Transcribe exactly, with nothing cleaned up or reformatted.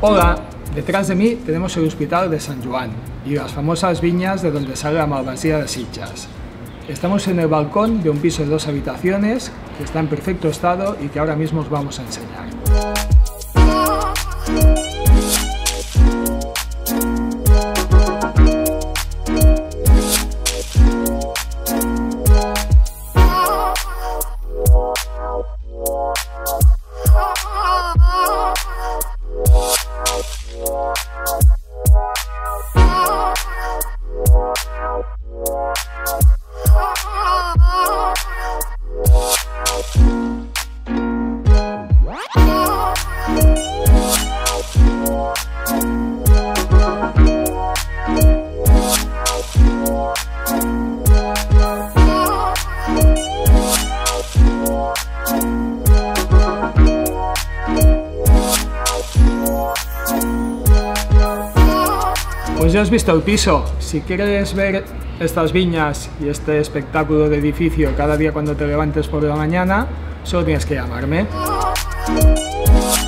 Hola, detrás de mí tenemos el Hospital de Sant Joan y las famosas viñas de donde sale la malvasía de Sitges. Estamos en el balcón de un piso de dos habitaciones que está en perfecto estado y que ahora mismo os vamos a enseñar. Pues ya has visto el piso. Si quieres ver estas viñas y este espectáculo de edificio cada día cuando te levantes por la mañana, solo tienes que llamarme.